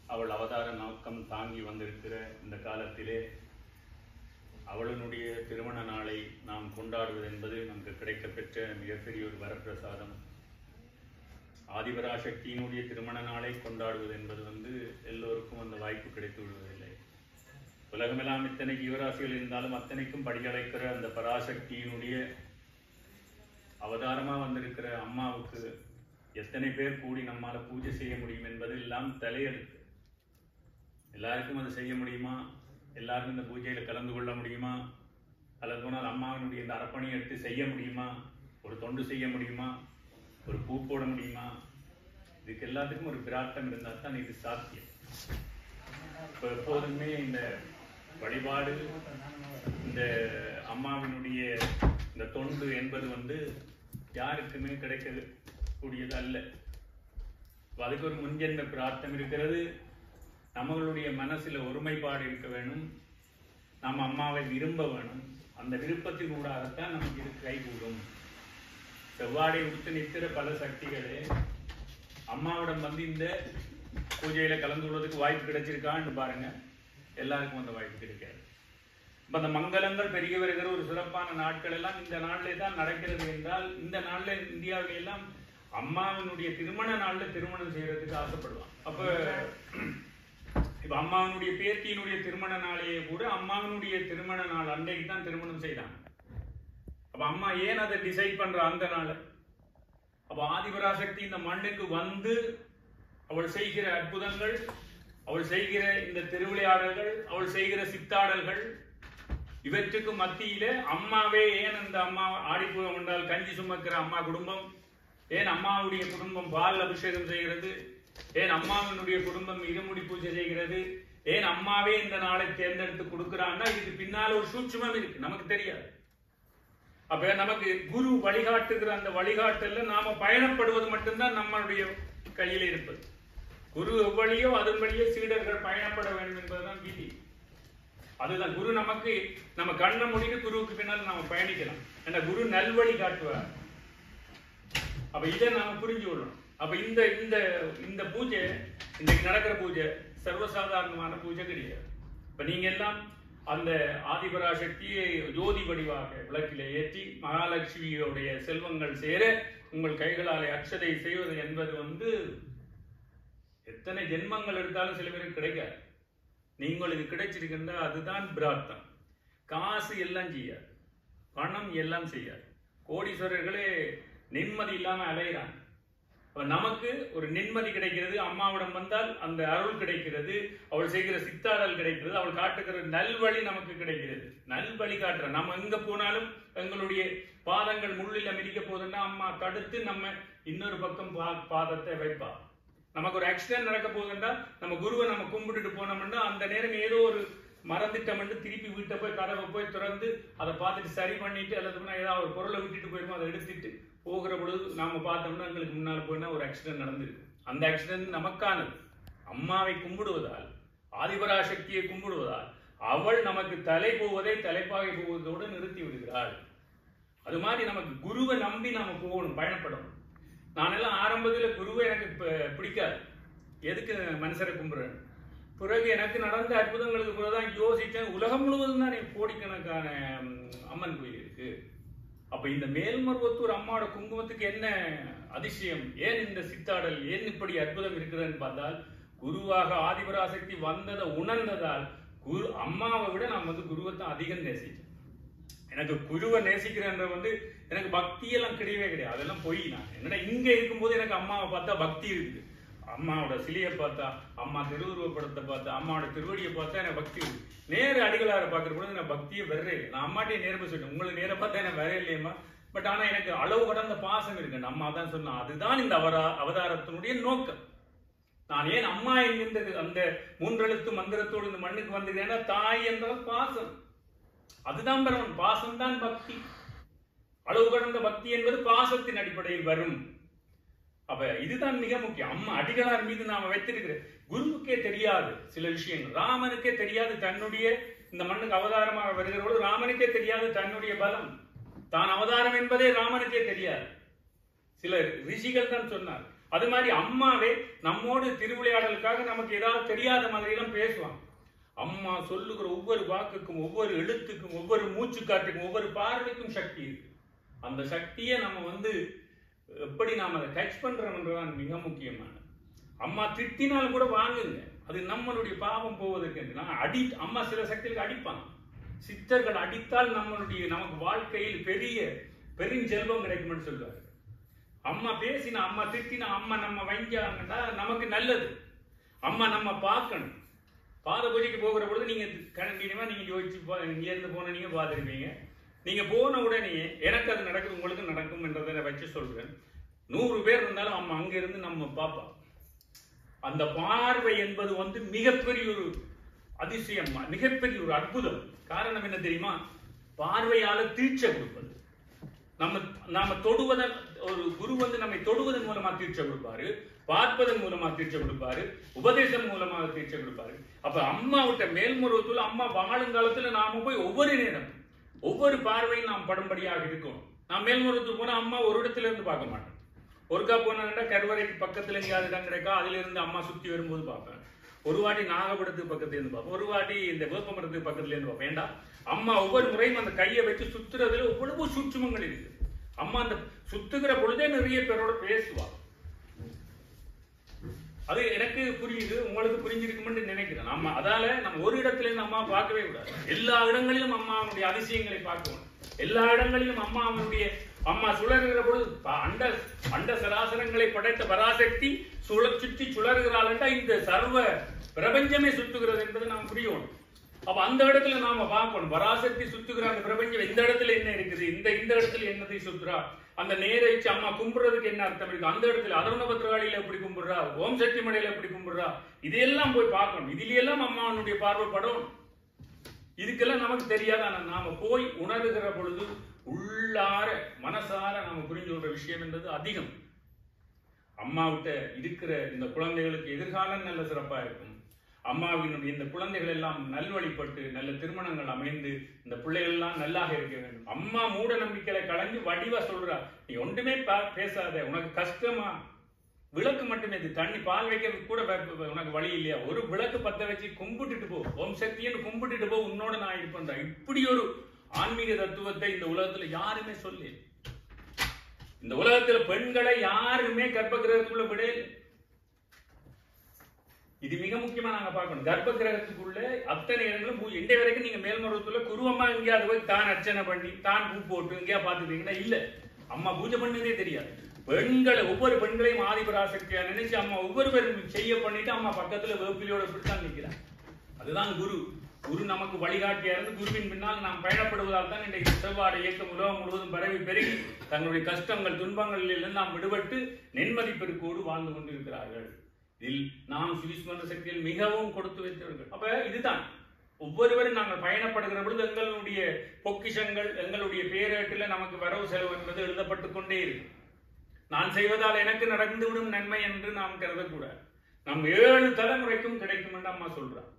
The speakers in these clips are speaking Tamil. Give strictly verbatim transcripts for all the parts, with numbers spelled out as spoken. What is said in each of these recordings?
அவள் அவதார நோக்கம் தாங்கி வந்திருக்கிற இந்த காலத்திலே அவளுடைய திருமண நாளை நாம் கொண்டாடுவது என்பது நமக்கு கிடைக்கப்பெற்ற மிகப்பெரிய ஒரு வரப்பிரசாதம். ஆதிபராசக்தியினுடைய திருமண நாளை கொண்டாடுவது என்பது வந்து எல்லோருக்கும் அந்த வாய்ப்பு கிடைத்து விடுவதில்லை. உலகமெல்லாம் இத்தனை ஜீவராசிகள் இருந்தாலும் அத்தனைக்கும் படியழைக்கிற அந்த பராசக்தியினுடைய அவதாரமாக வந்திருக்கிற அம்மாவுக்கு எத்தனை பேர் கூடி நம்மால் பூஜை செய்ய முடியும் என்பது எல்லாம் தலையெழுத்து. எல்லாருக்கும் அதை செய்ய முடியுமா? எல்லாருக்கும் இந்த பூஜையில் கலந்து கொள்ள முடியுமா? அல்லது போனால் அம்மாவினுடைய இந்த அரப்பணியை எடுத்து செய்ய முடியுமா? ஒரு தொண்டு செய்ய முடியுமா? ஒரு பூ போட முடியுமா? இதுக்கு எல்லாத்துக்கும் ஒரு பிரார்த்தம் இருந்தால் தான் இது சாத்தியம். இப்போ எப்போதுமே இந்த வழிபாடு, இந்த அம்மாவினுடைய இந்த தொண்டு என்பது வந்து யாருக்குமே கிடைக்கக்கூடியது அல்ல. அதுக்கு ஒரு முன்ஜென்ம பிரார்த்தம் இருக்கிறது. நம்மளுடைய மனசில் ஒருமைப்பாடு இருக்க வேணும். நம்ம அம்மாவை விரும்ப வேணும். அந்த விருப்பத்தின் ஊடாகத்தான் நமக்கு இது கைகூடும். செவ்வாடை உடுத்து நிற்கிற பல சக்திகளே அம்மாவிடம் வந்து இந்த பூஜையில கலந்து கொள்வதற்கு வாய்ப்பு கிடைச்சிருக்கான்னு பாருங்க. எல்லாருக்கும் அந்த வாய்ப்பு கிடைக்காது. இப்ப அந்த மங்களங்கள் பெருகி வருகிற ஒரு சிறப்பான நாட்கள் எல்லாம் இந்த நாளிலே தான் நடக்கிறது என்றால், இந்த நாள்ல இந்தியாவில எல்லாம் அம்மாவினுடைய திருமண நாள்ல திருமணம் செய்யறதுக்கு ஆசைப்படுவான். அப்ப இப்ப அம்மாவினுடைய பேத்தியினுடைய திருமண நாளையே கூட அம்மாவினுடைய திருமண நாள் அன்றைக்கு தான் திருமணம் செய்தாங்க. அப்ப அம்மா ஏன் அதை டிசைட் பண்ற அந்த நாள்? அப்ப ஆதிபராசக்தி இந்த மண்ணுக்கு வந்து அவள் செய்கிற அற்புதங்கள், அவள் செய்கிற இந்த திருவிளையாடல்கள், அவள் செய்கிற சித்தாடல்கள், இவற்றுக்கு மத்தியில அம்மாவே ஏன் அந்த அம்மா ஆடிப்பூரம் என்றால் கஞ்சி சுமக்கிற அம்மா குடும்பம், ஏன் அம்மாவுடைய குடும்பம் பால் அபிஷேகம் செய்கிறது, ஏன் அம்மாவினுடைய குடும்பம் இருமுடி பூஜை செய்கிறது, ஏன் அம்மாவே இந்த நாளை தேர்ந்தெடுத்து கொடுக்கிறான்னா இதுக்கு பின்னால ஒரு சூட்சுமம் இருக்கு, நமக்கு தெரியாது. அப்ப நமக்கு குரு வழிகாட்டுகிற அந்த வழிகாட்டல நாம பயணப்படுவது மட்டும்தான் நம்மளுடைய கையில் இருப்பது. குரு எவ்வழியோ அதன் வழியே சீடர்கள் பயணப்பட வேண்டும் என்பதுதான் விதி. அதுதான் குரு நமக்கு, நம்ம கண்ணை மூடிட்டு குருவுக்கு பின்னால் நாம பயணிக்கலாம். ஏன்னா குரு நல்வழி காட்டுவார். அப்ப இதை நாம புரிஞ்சு கொள்ளணும். அப்ப இந்த இந்த இந்த பூஜை, இன்னைக்கு நடக்கிற பூஜை சர்வசாதாரணமான பூஜை கிடையாது. இப்ப நீங்க எல்லாம் அந்த ஆதிபராசக்தியை ஜோதி வடிவாக விளக்கிலே ஏற்றி மகாலட்சுமியோடைய செல்வங்கள் சேர உங்கள் கைகளாலே அக்ஷதை செய்வது என்பது வந்து எத்தனை ஜென்மங்கள் எடுத்தாலும் சில பேருக்கு கிடைக்காது. நீங்கள் இது கிடைச்சிருக்கின்ற அதுதான் பிரார்த்தம். காசு எல்லாம் செய்யாது, பணம் எல்லாம் செய்யாது. கோடீஸ்வரர்களே நிம்மதி இல்லாம அலைகிறாங்க. நமக்கு ஒரு நிம்மதி கிடைக்கிறது. அம்மாவிடம் வந்தால் அந்த அருள் கிடைக்கிறது, அவள் செய்கிற சித்தாடல் கிடைக்கிறது, அவள் காட்டுகிற நல்வழி நமக்கு கிடைக்கிறது. நல்வழி காட்டுற நம்ம எங்க போனாலும் எங்களுடைய பாதங்கள் முள்ளில மிதிக்க போதுன்னா அம்மா தடுத்து நம்ம இன்னொரு பக்கம் பாதத்தை வைப்பா. நமக்கு ஒரு ஆக்சிடென்ட் நடக்க போகுதுன்னா நம்ம குருவை நம்ம கும்பிட்டுட்டு போனோம்னா அந்த நேரம் ஏதோ ஒரு மறந்துட்டோம் திருப்பி வீட்டை போய் கதவை போய் திறந்து அதை பார்த்துட்டு சரி பண்ணிட்டு, அல்லது ஏதாவது ஒரு பொருளை விட்டுட்டு போயிருமோ அதை எடுத்துட்டு போகிற பொழுது நாம பார்த்தோம்னா எங்களுக்கு முன்னால் போயினா ஒரு ஆக்சிடென்ட் நடந்திருக்கு. அந்த ஆக்சிடென்ட் நமக்கானது. அம்மாவை கும்பிடுவதால், ஆதிபராசக்தியை கும்பிடுவதால் அவள் நமக்கு தலை போவதை தலைப்பாகை போவதோடு நிறுத்தி விடுகிறாள். அது மாதிரி நமக்கு குருவை நம்பி நாம போகணும், பயணப்படணும். நானெல்லாம் ஆரம்பத்தில் குருவை எனக்கு பிடிக்காது. எதுக்கு மனுஷரை கும்பிடுறேன்? பிறகு எனக்கு நடந்த அற்புதங்களுக்கு பிறகுதான் யோசித்தேன், உலகம் முழுவதும் தான் கோடிக்கணக்கான அம்மன் கோயில் இருக்கு. அப்ப இந்த மேல்மருவத்தூர் அம்மாவோட குங்குமத்துக்கு என்ன அதிசயம், ஏன் இந்த சித்தாடல், ஏன் இப்படி அற்புதம் இருக்கிறதுன்னு பார்த்தால், குருவாக ஆதிபராசக்தி வந்ததை உணர்ந்ததால் குரு அம்மாவை விட நான் வந்து குருவை தான் அதிகம் நேசிச்சேன். எனக்கு குருவை நேசிக்கிறேன்ற வந்து எனக்கு பக்தியெல்லாம் கிடையவே கிடையாது. அதெல்லாம் போய் நான் என்னடா இங்க இருக்கும்போது எனக்கு அம்மாவை பார்த்தா பக்தி இருக்குது. அம்மாவோட சிலையை பார்த்தா, அம்மா திருவுருவப்படத்தை பார்த்தா, அம்மாவோட திருவடியை பார்த்தா எனக்கு பக்தி இருக்கு. நேர அடிகளார பார்க்குற பொழுது நான் பக்தியை வெறே. நான் அம்மாட்டே நேரமே சொல்லிட்டேன், உங்களுக்கு நேர பார்த்தா எனக்கு வேற இல்லையம்மா. பட் ஆனா எனக்கு அளவு கடந்த பாசம் இருக்கு. அம்மா தான் சொன்னா அதுதான் இந்த அவரா அவதாரத்தினுடைய நோக்கம். நான் ஏன் அம்மா என்கின்றது அந்த மூன்றெழுத்து மந்திரத்தோடு இந்த மண்ணுக்கு வந்ததுன்னா தாய் என்றால் பாசம். அதுதான் பரவன். பாசம் தான் பக்தி. அளவு கடந்த பக்தி என்பது பாசத்தின் அடிப்படையில் வரும். அப்ப இதுதான் மிக முக்கியம். அம்மா அடிகளார் மீது நாம வைத்திருக்கிற குருவுக்கே தெரியாது சில விஷயங்கள், ராமனுக்கே தெரியாது தன்னுடைய இந்த மண்ணுக்கு அவதாரமாக வருகிறவர்கள், ராமனுக்கே தெரியாது தன்னுடைய பலம், தான் அவதாரம் என்பதே ராமனுக்கே தெரியாது. சில ரிஷிகள் தான் சொன்னார், அது மாதிரி அம்மாவே நம்மோடு திருவிளையாடலுக்காக நமக்கு ஏதாவது தெரியாத மாதிரி எல்லாம் பேசுவாங்க. அம்மா சொல்லுகிற ஒவ்வொரு வாக்குக்கும், ஒவ்வொரு எழுத்துக்கும், ஒவ்வொரு மூச்சு காட்டுக்கும், ஒவ்வொரு பார்வைக்கும் சக்தி இருக்கு. அந்த சக்தியை நம்ம வந்து எப்படி நாம் அதை டச் பண்றோம்ன்றதான் மிக முக்கியமானது. அம்மா திட்டினாலும் கூட வாங்குங்க, அது நம்மளுடைய பாவம் போவதற்கு. நான் அடி அம்மா சில சக்திகளுக்கு அடிப்பாங்க. சித்தர்கள் அடித்தால் நம்மளுடைய நமக்கு வாழ்க்கையில் பெரிய பெருஞ்செல்வம் கிடைக்கும்னு சொல்லுவாங்க. அம்மா பேசினா, அம்மா திட்டினா, அம்மா நம்ம வஞ்சாங்கன்னா நமக்கு நல்லது. அம்மா நம்ம பார்க்கணும். பாத பூஜைக்கு போகிற பொழுது நீங்க கண்டினியூவா நீங்க யோசிச்சு இங்க இருந்து போன நீங்க பார்த்துருப்பீங்க. நீங்க போன உடனே எனக்கு அது நடக்குது, உங்களுக்கு நடக்கும் என்றதை வச்சு சொல்றேன். நூறு பேர் இருந்தாலும் அம்மா அங்க இருந்து நம்ம பார்ப்போம். அந்த பார்வை என்பது வந்து மிகப்பெரிய ஒரு அதிசயம், மிகப்பெரிய ஒரு அற்புதம். காரணம் என்ன தெரியுமா? பார்வையால தீட்சை கொடுப்பது. நம்ம நாம தொடுவதன் ஒரு குரு வந்து நம்மை தொடுவதன் மூலமா தீட்சை கொடுப்பாரு, பார்ப்பதன் மூலமா தீட்சை கொடுப்பாரு, உபதேசம் மூலமாக தீட்சை கொடுப்பாரு. அப்ப அம்மா விட்ட மேல்முருகத்துல அம்மா வாழுங்காலத்துல நாம போய் ஒவ்வொரு நேரம் ஒவ்வொரு பார்வையும் நாம் படும்படியாக இருக்கணும். நான் மேல்முருகத்துக்கு போனா அம்மா ஒரு இடத்துல இருந்து பார்க்க மாட்டேன். ஒருக்கா போனா கருவறைக்கு பக்கத்துல எங்கேயாவது இடம் கிடைக்கா, அதுல இருந்து அம்மா சுத்தி வரும்போது பார்ப்பேன். ஒரு வாட்டி நாகப்படத்துக்கு பக்கத்துல இருந்து பார்ப்பேன், ஒரு வாட்டி இந்த வேப்பமரத்துக்கு பக்கத்துல இருந்து பார்ப்பேன். ஏண்டா அம்மா ஒவ்வொரு முறையும் அந்த கையை வச்சு சுத்துறதுல எவ்வளவு சூட்சுமங்கள் இருக்கு. அம்மா அந்த சுத்துகிற பொழுதே நிறைய பேரோட பேசுவா. அது எனக்கு புரியுது, உங்களுக்கு புரிஞ்சிருக்கும்னு நினைக்கிறேன். நம்ம அதால நம்ம ஒரு இடத்துல இருந்து அம்மா பார்க்கவே கூடாது. எல்லா இடங்களிலும் அம்மாவுடைய அதிசயங்களை பார்க்கணும். எல்லா இடங்களிலும் அம்மா அவனுடைய அம்மா சுழறுகிற பொழுது அண்ட அண்ட சராசரங்களை படைத்த பராசக்தி சுழ சுற்றி சுழறுகிறாள் என்றால் இந்த சர்வ பிரபஞ்சமே சுத்துகிறது என்பதை நாம் புரியணும். அப்ப அந்த இடத்துல நாம பார்க்கணும், பராசக்தி சுத்துகிற அந்த பிரபஞ்சம் இந்த இடத்துல என்ன இருக்குது, இந்த இந்த இடத்துல என்னதை சுத்துறா, அந்த நேர வச்சு அம்மா கும்பிடுறதுக்கு என்ன அர்த்தம் இருக்கு, அந்த இடத்துல அதர்வண பத்திரகாளியில எப்படி கும்பிடுறா, ஓம் சக்தி மலையில எப்படி கும்பிடுறா, இதையெல்லாம் போய் பார்க்கணும். இதுல அம்மாவனுடைய பார்வைப்படும். இதுக்கெல்லாம் நமக்கு தெரியாத, நாம போய் உணர்கிற பொழுது உள்ளார மனசார நாம புரிஞ்சு கொள்ற விஷயம் என்பது அதிகம். அம்மாவிட்ட இருக்கிற இந்த குழந்தைகளுக்கு எதிர்காலம் நல்ல சிறப்பா இருக்கும். அம்மாவின் இந்த குழந்தைகள் எல்லாம் நல்வழிப்பட்டு நல்ல திருமணங்கள் அமைந்து இந்த பிள்ளைகள் எல்லாம் நல்லாக இருக்க வேண்டும். அம்மா மூட நம்பிக்கைகளை கலைஞ்சு வடிவா சொல்றா, நீ ஒன்றுமே பேசாத, உனக்கு கஷ்டமா, விளக்கு மட்டுமே, இது தண்ணி பால் வைக்க கூட உனக்கு வழி இல்லையா, ஒரு விளக்கு பத்த வச்சு கும்பிட்டுட்டு போ, ஓம் சக்தின்னு கும்பிட்டுட்டு போ, உன்னோட நான் இருப்பேன். இப்படி ஒரு ஆன்மீக தத்துவத்தை இந்த உலகத்துல யாருமே சொல்லி, இந்த உலகத்துல பெண்களை யாருமே கர்ப்ப கிரகத்துக்குள்ள விடையில. இது மிக முக்கியமா நாங்க பார்க்கணும். கர்ப்ப கிரகத்துக்குள்ள அத்தனை இடங்களும் இன்றைய வரைக்கும் நீங்க மேல்மருவத்துல குருவம்மா எங்கேயாவது போய் தான் அர்ச்சனை பண்ணி தான் பூ போட்டு எங்கேயா பாத்துட்டீங்கன்னா இல்ல, அம்மா பூஜை பண்ணதே தெரியாது. பெண்களை ஒவ்வொரு பெண்களையும் ஆதிபராசக்தியா நினைச்சு அம்மா ஒவ்வொரு பேரும் செய்ய பண்ணிட்டு அம்மா பக்கத்துல வேப்பிலையோட பிடித்தான் நிற்கிறான். அதுதான் குரு. குரு நமக்கு வழிகாட்டியா இருந்து குருவின் பின்னால் நாம் பயணப்படுவதால் தான் இன்றைக்கு செவ்வாறு இயக்கம் உலகம் முழுவதும் பரவி பெருகி தங்களுடைய கஷ்டங்கள் துன்பங்களில் இருந்து நாம் விடுபட்டு நென்மதி பெருக்கோடு வாழ்ந்து கொண்டிருக்கிறார்கள். இதில் நாம் சுவிஸ்மரண சக்தியில் மிகவும் கொடுத்து வைத்தவர்கள். அப்ப இதுதான் ஒவ்வொருவரும் நாங்கள் பயணப்படுகிற பொழுது எங்களுடைய பொக்கிஷங்கள் எங்களுடைய பேரேட்டில் நமக்கு வரவு செலவு என்பது எழுதப்பட்டு கொண்டே இருக்கு. நான் செய்வதால் எனக்கு நடந்துவிடும் நன்மை என்று நாம் கருதக்கூடாது. நம் ஏழு தலைமுறைக்கும் கிடைக்கும் என்று அம்மா சொல்றார்.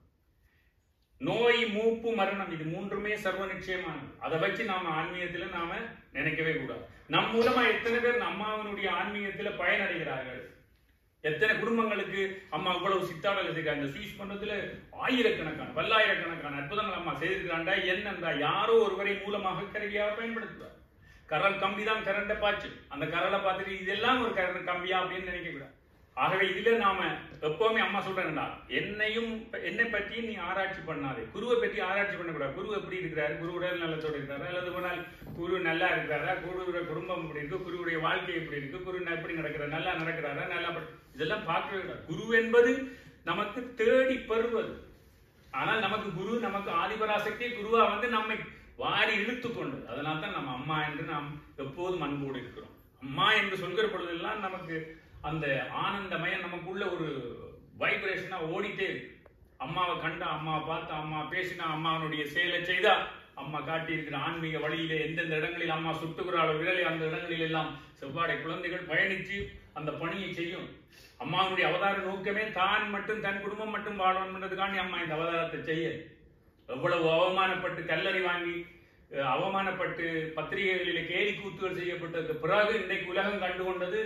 நோய், மூப்பு, மரணம் இது மூன்றுமே சர்வ நிச்சயமானது. அதை வச்சு நாம ஆன்மீகத்துல நாம நினைக்கவே கூடாது. நம் மூலமா எத்தனை பேர் அம்மாவினுடைய ஆன்மீகத்துல பயனடைகிறார்கள், எத்தனை குடும்பங்களுக்கு அம்மா இவ்வளவு சித்தாடல் இருக்காங்க. சுவிஸ் மன்றத்துல ஆயிரக்கணக்கான பல்லாயிரக்கணக்கான அற்புதங்கள் அம்மா செய்திருக்கிறாண்டா. என்னன்றா யாரோ ஒருவரை மூலமாக கருவியாக பயன்படுத்துவார். கரல் கம்பி தான் கரண்ட பாய்ச்சு, அந்த கரலை பார்த்துட்டு இதெல்லாம் ஒரு கரண்ட் கம்பியா அப்படின்னு நினைக்க கூடாது. ஆகவே இதுல நாம எப்பவுமே அம்மா சொல்றேன்டா, என்னையும் என்னை பற்றியும் நீ ஆராய்ச்சி பண்ணாதே, குருவை பற்றி ஆராய்ச்சி பண்ணக்கூடாது. குரு எப்படி இருக்கிறாரு, குரு உடல் நலத்தோடு இருக்கிறாரா, அல்லது போனால் குரு நல்லா இருக்கிறாரா, குருவுடைய குடும்பம் எப்படி இருக்கு, குருவுடைய வாழ்க்கை எப்படி இருக்கு, குரு எப்படி நடக்கிறார், நல்லா நடக்கிறாரா, நல்லா, இதெல்லாம் பார்க்கவே கூடாது. குரு என்பது நமக்கு தேடி பெறுவது. ஆனால் நமக்கு குரு நமக்கு ஆதிபராசக்தி குருவா வந்து நம்மை வாரி இழுத்து கொண்டது. அதனால தான் நம்ம அம்மா என்று நாம் எப்போதும் அன்போடு இருக்கிறோம். அம்மா என்று சொல்கிற பொழுதெல்லாம் நமக்கு அந்த ஆனந்தமயம் நமக்குள்ள ஒரு வைப்ரேஷனா ஓடிட்டே இருக்கு. அம்மாவை கண்டா, அம்மாவை பார்த்தா, அம்மா பேசினா, அம்மாவனுடைய செயலை செய்தா, அம்மா காட்டி இருக்கிற ஆன்மீக வழியிலே எந்தெந்த இடங்களில் அம்மா சுட்டுகிறாளோ விரலை அந்த இடங்களில் எல்லாம் செவ்வாடை குழந்தைகள் பயணிச்சு அந்த பணியை செய்யும். அம்மாவுடைய அவதார நோக்கமே தான் மட்டும் தன் குடும்பம் மட்டும் வாழணும்ன்றதுக்காண்டி அம்மா இந்த அவதாரத்தை செய்ய. எவ்வளவு அவமானப்பட்டு கல்லறை வாங்கி அவமானப்பட்டு பத்திரிகைகளிலே கேலி கூத்துகள் செய்யப்பட்டதுக்கு பிறகு இன்றைக்கு உலகம் கண்டுகொண்டது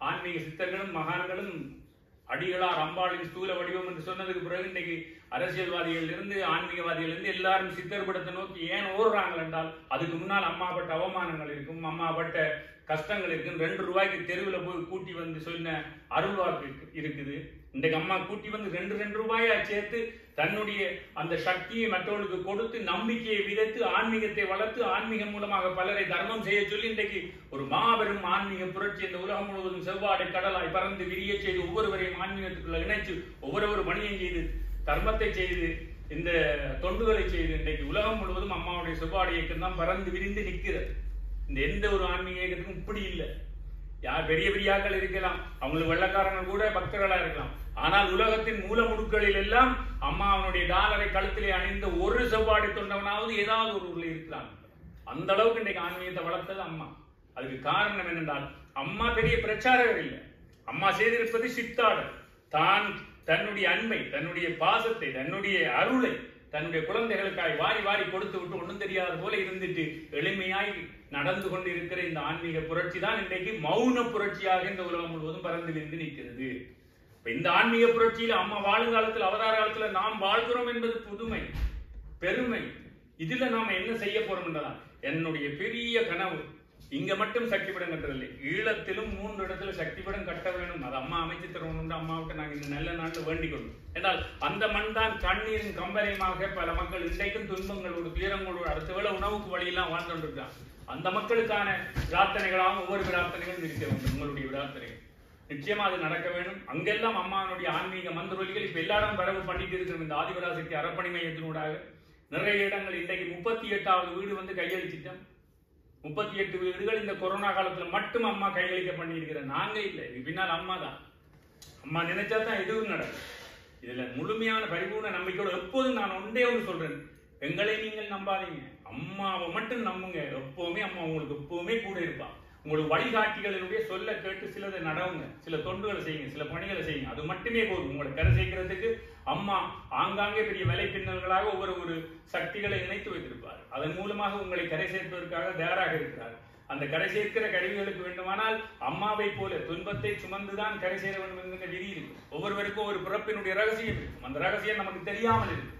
ஆன்மீக சித்தர்களும் மகான்களும் அடிகளார் அம்பாளின் ஸ்தூல வடிவம் என்று சொன்னதுக்கு பிறகு இன்னைக்கு அரசியல்வாதிகள் இருந்து ஆன்மீகவாதிகள் இருந்து எல்லாரும் சித்தர் படத்தை நோக்கி ஏன் ஓடுறாங்க என்றால் அதுக்கு முன்னால் அம்மா பட்ட அவமானங்கள் இருக்கும், அம்மா பட்ட கஷ்டங்கள் இருக்கும். ரெண்டு ரூபாய்க்கு தெருவில் போய் கூட்டி வந்து சொன்ன அருள்வாக்கு இருக்குது. இன்றைக்கு அம்மா கூட்டி வந்து ரெண்டு ரெண்டு ரூபாயா சேர்த்து தன்னுடைய அந்த சக்தியை மற்றவர்களுக்கு கொடுத்து நம்பிக்கையை விதைத்து ஆன்மீகத்தை வளர்த்து ஆன்மீகம் மூலமாக பலரை தர்மம் செய்ய சொல்லி இன்றைக்கு ஒரு மாபெரும் ஆன்மீக புரட்சி இந்த உலகம் முழுவதும் செவ்வாடை கடலாய் பறந்து விரிய செய்து ஒவ்வொருவரையும் ஆன்மீகத்துக்குள்ள இணைச்சு ஒவ்வொரு பணியும் செய்து தர்மத்தை செய்து இந்த தொண்டுகளை செய்து இன்றைக்கு உலகம் முழுவதும் அம்மாவுடைய செவ்வாடை இயக்கம் தான் பறந்து விரிந்து நிற்கிறது. இந்த எந்த ஒரு ஆன்மீக இயக்கத்துக்கும் இப்படி இல்லை. யார் பெரிய பெரியாக்கள் இருக்கலாம், அவங்களுக்கு வெள்ளக்காரங்கள் கூட பக்தர்களா இருக்கலாம், ஆனால் உலகத்தின் மூல முடுக்களில் எல்லாம் அம்மா அவனுடைய டாலரை கழுத்திலே அணிந்த ஒரு செவ்வாடை தொண்டவனாவது ஏதாவது ஒரு ஊர்ல இருக்கிறான். அந்த அளவுக்கு இன்றைக்கு ஆன்மீகத்தை வளர்த்தது அம்மா. அதுக்கு காரணம் என்னென்றால் அம்மா பெரிய பிரச்சாரகர் இல்லை, அம்மா செய்திருப்பது சித்தாடல். தான் தன்னுடைய அன்பை, தன்னுடைய பாசத்தை, தன்னுடைய அருளை தன்னுடைய குழந்தைகளுக்காய் வாரி வாரி கொடுத்து விட்டு ஒன்றும் தெரியாத போல இருந்துட்டு எளிமையாய் நடந்து கொண்டு இருக்கிற இந்த ஆன்மீக புரட்சி தான் இன்றைக்கு மௌன புரட்சியாக இந்த உலகம் முழுவதும் பறந்து விரிந்து நிற்கிறது. இந்த ஆன்மீக புரட்சியில அம்மா வாழும் காலத்தில் அவதார காலத்துல நாம் வாழ்கிறோம் என்பது புதுமை, பெருமை. இதுல நாம என்ன செய்ய போறோம் என்றதான் என்னுடைய பெரிய கனவு. இங்க மட்டும் சக்தி படம் கட்டுறதில்லை, ஈழத்திலும் மூன்று இடத்துல சக்தி படம் கட்ட வேணும். அது அம்மா அமைச்சு தரணும். அம்மாவிட்ட நாங்கள் இந்த நல்ல நாட்டில் வேண்டிக் கொள்ளும் என்றால் அந்த மண் தான் கண்ணீரின் கம்பரையுமாக பல மக்கள் இன்றைக்கும் துன்பங்களோடு துயரங்களோடு அடுத்த வேளை உணவுக்கு வழியெல்லாம் வாழ்ந்து கொண்டிருக்காங்க. அந்த மக்களுக்கான பிரார்த்தனைகளாக ஒவ்வொரு பிரார்த்தனைகளும் இருக்க வேண்டும். உங்களுடைய பிரார்த்தனைகள் நிச்சயமா அது நடக்க வேண்டும். அங்கெல்லாம் அம்மானுடைய ஆன்மீக மந்திரொலிகள் இப்ப எல்லாரும் வரவு பண்ணிட்டு இருக்கிற இந்த ஆதிபராசக்தி அறப்பணி மையத்தினூடாக நிறைய இடங்கள் இன்றைக்கு முப்பத்தி எட்டாவது வீடு வந்து கையளிச்சிட்டோம். முப்பத்தி எட்டு வீடுகள் இந்த கொரோனா காலத்துல மட்டும் அம்மா கையளிக்க பண்ணியிருக்கிற நாங்க இல்லை, இது பின்னால் அம்மா தான். அம்மா நினைச்சா தான் எதுவும் நடக்கும். இதுல முழுமையான பரிபூர்ண நம்பிக்கையோடு எப்போதும் நான் ஒன்றே ஒன்று சொல்றேன், எங்களை நீங்கள் நம்பாதீங்க, அம்மாவை மட்டும் நம்புங்க. எப்பவுமே அம்மா உங்களுக்கு எப்பவுமே கூட இருப்பா. உங்களுக்கு வழிகாட்டிகளுடைய சொல்ல கேட்டு சிலதை நடவுங்க, சில தொண்டுகளை செய்யுங்க, சில பணிகளை செய்யுங்க. அது மட்டுமே போதும் உங்களை கரை சேர்க்கிறதுக்கு. அம்மா ஆங்காங்கே பெரிய விலை பின்னல்களாக ஒவ்வொரு ஒரு சக்திகளை இணைத்து வைத்திருப்பார். அதன் மூலமாக உங்களை கரை சேர்ப்பதற்காக தயாராக இருக்கிறார். அந்த கரை சேர்க்கிற கருவிகளுக்கு வேண்டுமானால் அம்மாவை போல துன்பத்தை சுமந்துதான் கரை சேர வேண்டும் என்கிற விதி இருக்கும். ஒவ்வொருவருக்கும் ஒரு பிறப்பினுடைய ரகசியம் இருக்கும். அந்த ரகசியம் நமக்கு தெரியாமல் இருக்கும்.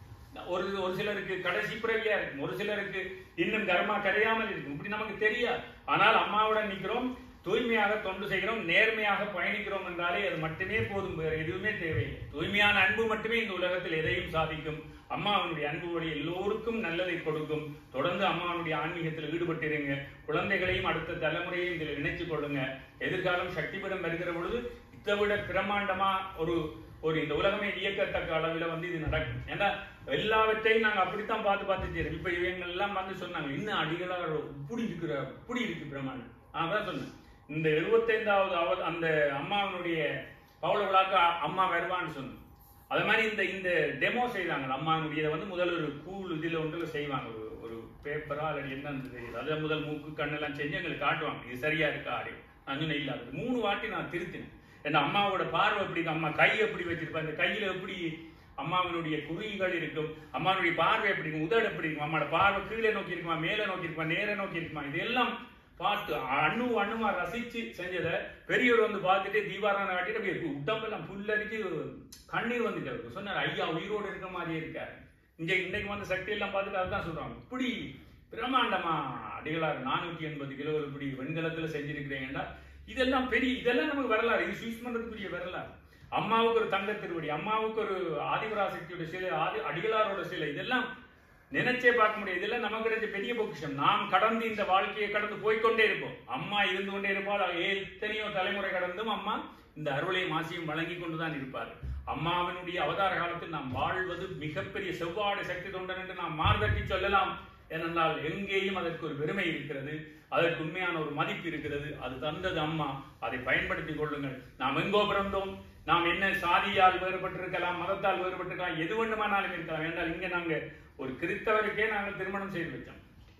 ஒரு ஒரு சிலருக்கு கடைசி பிறவியா இருக்கும், ஒரு சிலருக்கு இன்னும் கர்மா கரையாமல் இருக்கும். இப்படி நமக்கு தெரியாது. ஆனால் அம்மாவுடன் நிற்கிறோம், தூய்மையாக தொண்டு செய்கிறோம், நேர்மையாக பயணிக்கிறோம் என்றாலே அது மட்டுமே போதும். வேறு எதுவுமே தேவையில்லை. தூய்மையான அன்பு மட்டுமே இந்த உலகத்தில் எதையும் சாதிக்கும். அம்மாவனுடைய அன்பு வழி எல்லோருக்கும் நல்லதை கொடுக்கும். தொடர்ந்து அம்மாவனுடைய ஆன்மீகத்தில் ஈடுபட்டிருங்க. குழந்தைகளையும் அடுத்த தலைமுறையும் இதில் இணைச்சு கொள்ளுங்க. எதிர்காலம் சக்திபீடம் வருகிற பொழுது இதை விட பிரமாண்டமா ஒரு ஒரு இந்த உலகமே இயக்கத்தக்க அளவில் வந்து இது நடக்கும். ஏன்னா எல்லாவற்றையும் நாங்கள் அப்படித்தான் பார்த்து பார்த்து செய்யறோம். இப்ப இவங்க எல்லாம் வந்து சொன்னாங்க, இன்னும் அடிகளார் இப்படி இருக்கிறார், இப்படி இருக்கு பிரமாண்டம். அதான் சொன்னேன், இந்த எழுபத்தைந்தாவது அவ அந்த அம்மாவனுடைய பவள விழாக்கு அம்மா வருவான்னு சொன்னேன். அது மாதிரி இந்த இந்த டெமோ செய்வாங்க. அம்மாவுடைய வந்து முதல் ஒரு கூழ் இதில் ஒன்றுல செய்வாங்க, ஒரு ஒரு பேப்பரா அல்லது என்னன்னு தெரியுது. அதை முதல் மூக்கு கண்ணெல்லாம் செஞ்சு எங்களுக்கு காட்டுவாங்க, இது சரியா இருக்கா அப்படி. நான் சொன்னேன் இல்லை, அது மூணு வாட்டி நான் திருத்தினேன். ஏன்னா அம்மாவோட பார்வை எப்படி, அம்மா கை எப்படி வச்சிருப்பா, இந்த கையில எப்படி அம்மாவினுடைய குறிகள் இருக்கும், அம்மாவுடைய பார்வை எப்படி இருக்கும், உதடு எப்படி இருக்கும், அம்மாவோட பார்வை கீழே நோக்கி இருக்குமா, மேலே நோக்கி இருக்குமா, நேர நோக்கி இருக்குமா, இதெல்லாம் பார்த்து அணு அணுமா ரசிச்சு செஞ்சதை பெரியவர் வந்து பார்த்துட்டு தீபாரான காட்டிட்டு அப்படியே உடம்பெல்லாம் புல்லரிச்சு கண்ணீர் வந்துட்டு சொன்னார், ஐயா உயிரோடு இருக்கிற மாதிரியே இருக்காரு. இங்க இன்னைக்கு வந்து சக்தி எல்லாம் பார்த்துட்டு அதுதான் சொல்றாங்க, இப்படி பிரமாண்டமா அடிகளார் நானூத்தி எண்பது கிலோ இப்படி வெண்கலத்துல செஞ்சிருக்கிறீங்கன்னா இதெல்லாம் பெரிய, இதெல்லாம் நமக்கு வரலாறு. இது சூஸ் பண்றதுக்குரிய வரலாறு. அம்மாவுக்கு ஒரு தங்க திருவடி, அம்மாவுக்கு ஒரு ஆதிபராசக்தியோட சிலை, ஆதி அடிகளாரோட சிலை, இதெல்லாம் நினைச்சே பார்க்க முடியாது. இதெல்லாம் நமக்கு கிடைச்ச பெரிய பொக்கிஷம். நாம் கடந்து இந்த வாழ்க்கையை கடந்து போய்கொண்டே இருப்போம். அம்மா இருந்து கொண்டே இருப்பாள். எத்தனையோ தலைமுறை கடந்தும் அம்மா இந்த அருளையும் ஆசையும் வழங்கி கொண்டுதான் இருப்பார். அம்மாவினுடைய அவதார காலத்தில் நாம் வாழ்வது மிகப்பெரிய செவ்வாடை சக்தி தொண்டன் என்று நாம் மார்தட்டி சொல்லலாம். ஏனென்றால் எங்கேயும் அதற்கு ஒரு பெருமை இருக்கிறது, அதற்கு உண்மையான ஒரு மதிப்பு இருக்கிறது. அது தந்தது அம்மா. அதை பயன்படுத்திக் கொள்ளுங்கள். நாம் எங்கோ பிறந்தோம், நாம் என்ன சாதியால் வேறுபட்டிருக்கலாம், மதத்தால் வேறுபட்டிருக்கலாம், எது வேண்டுமானாலும் இருக்கலாம். என்றால் இங்க நாங்க ஒரு கிறிஸ்தவருக்கே நாங்கள் திருமணம் செய்து வச்சோம்.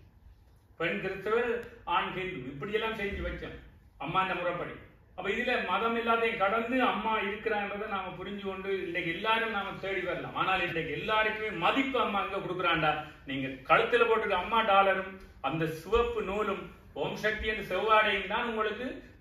பெண் கிறிஸ்தவர், ஆண் ஹிந்து, இப்படியெல்லாம் செஞ்சு வச்சோம் அம்மா இந்த முறைப்படி. அப்ப இதுல மதம் எல்லாத்தையும் கடந்து அம்மா இருக்கிறான்றதை நாம புரிஞ்சு கொண்டு இன்றைக்கு எல்லாரும் நாம தேடி வரலாம். ஆனால் இன்றைக்கு எல்லாருக்குமே மதிப்பு அம்மா அங்க கொடுக்குறாண்டா. நீங்க கழுத்துல போட்டுக்க அம்மா டாலரும் அந்த சிவப்பு நூலும் ஓம் சக்தி என்ற செவ்வாடையும் தான் உங்களுக்கு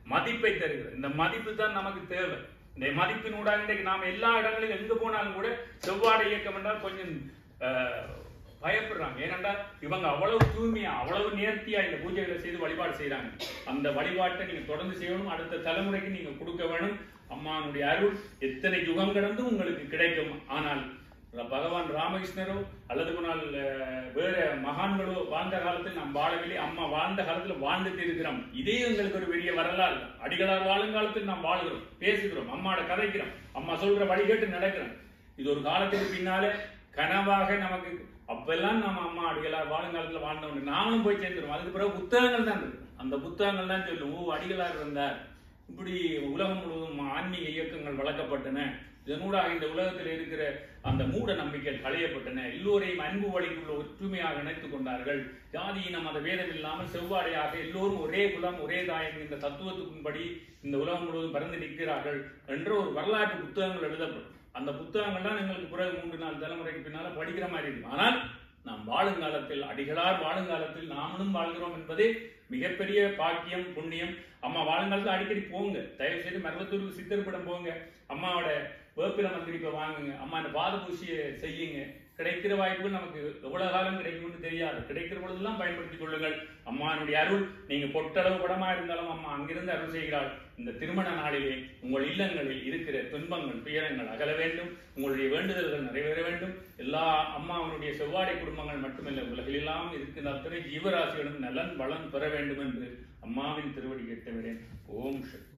மதிப்பை தருகிறது. இந்த மதிப்பு தான் நமக்கு தேவை. இந்த மதிப்பினூடாக இன்றைக்கு நாம் எல்லா இடங்களிலும் எங்க போனாலும் கூட செவ்வாடை இயக்கம் என்றால் கொஞ்சம் பயப்படுறாங்க. ஏனென்றால் இவங்க அவ்வளவு தூய்மையா அவ்வளவு நேர்த்தியா இந்த பூஜைகளை செய்து வழிபாடு செய்யறாங்க. அந்த வழிபாட்டை நீங்க தொடர்ந்து செய்யணும். அடுத்த தலைமுறைக்கு நீங்க கொடுக்க வேணும். அம்மானுடைய அருள் எத்தனை யுகம் கடந்தும் உங்களுக்கு கிடைக்கும். ஆனால் பகவான் ராமகிருஷ்ணரோ அல்லது போனால் வேற மகான்களோ வாழ்ந்த காலத்தில் நாம் வாழவில்லை. அம்மா வாழ்ந்த காலத்தில் வாழ்ந்துட்டு இருக்கிறோம். இதே எங்களுக்கு ஒரு பெரிய வரலாறு. அடிகளார் வாழும் காலத்தில் நாம் வாழ்கிறோம், பேசுகிறோம், அம்மாவோட கதைக்கிறோம், அம்மா சொல்ற வழிகேட்டு நடக்கிறோம். இது ஒரு காலத்துக்கு பின்னால கனவாக நமக்கு அப்பெல்லாம் நம்ம அம்மா அடிகளார் வாழுங்காலத்தில் வாழ்ந்தவங்க நாமளும் போய் சேர்ந்துருவோம். அதுக்கு பிறகு புத்தகங்கள் தான் இருக்கு. அந்த புத்தகங்கள் தான் சொல்லும் ஓ அடிகளார் இருந்தார், இப்படி உலகம் முழுவதும் ஆன்மீக இயக்கங்கள் வளர்க்கப்பட்டன, இதனூடாக இந்த உலகத்தில் இருக்கிற அந்த மூட நம்பிக்கைகள் களையப்பட்டன, எல்லோரையும் அன்பு வழிக்குள்ள ஒற்றுமையாக இணைத்துக் கொண்டார்கள், ஜாதியினம் மத வேதம் இல்லாமல் செவ்வாடையாக எல்லோரும் ஒரே குலம் ஒரே தாயம் என்ற தத்துவத்துக்கும்படி இந்த உலகம் முழுவதும் பறந்து நிற்கிறார்கள் என்ற ஒரு வரலாற்று புத்தகங்கள் எழுதப்படும். அந்த புத்தகங்கள்லாம் எங்களுக்கு பிறகு மூன்று நாலு தலைமுறைக்கு பின்னால படிக்கிற மாதிரி இருக்கும். ஆனால் நாம் வாழுங்காலத்தில் அடிகளார் வாழுங்காலத்தில் நாமளும் வாழ்கிறோம் என்பதே மிகப்பெரிய பாக்கியம், புண்ணியம். அம்மா வாழுங்காலத்தில் அடிக்கடி போங்க, தயவு செய்து மருவத்தூருக்கு சித்தர்படம் போங்க, அம்மாவோட வேப்பில மந்திரிப்பை வாங்குங்க, அம்மா இந்த பாத பூசியை செய்யுங்க. கிடைக்கிற வாய்ப்புகள் நமக்கு எவ்வளவு காலம் கிடைக்கும்னு தெரியாது. கிடைக்கிற பொழுதெல்லாம் பயன்படுத்திக் கொள்ளுங்கள். அம்மானுடைய அருள் நீங்க பொட்டளவு படமா இருந்தாலும் அம்மா அங்கிருந்து அருள் செய்கிறாள். இந்த திருமண நாளிலே உங்கள் இல்லங்களில் இருக்கிற துன்பங்கள் துயரங்கள் அகல வேண்டும், உங்களுடைய வேண்டுதல்கள் நிறைவேற வேண்டும். எல்லா அம்மாவனுடைய செவ்வாடை குடும்பங்கள் மட்டுமல்ல, உலகிலெல்லாம் இருக்கின்ற அத்தனை ஜீவராசிகளும் நலன் வளம் பெற வேண்டும் என்று அம்மாவின் திருவடி கேட்டுவிடேன். ஓம் சக்தி.